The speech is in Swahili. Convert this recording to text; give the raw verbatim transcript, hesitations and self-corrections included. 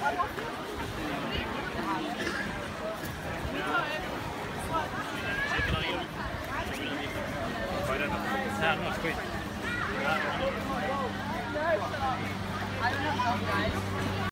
Ja, dat is goed. I don't know how, guys.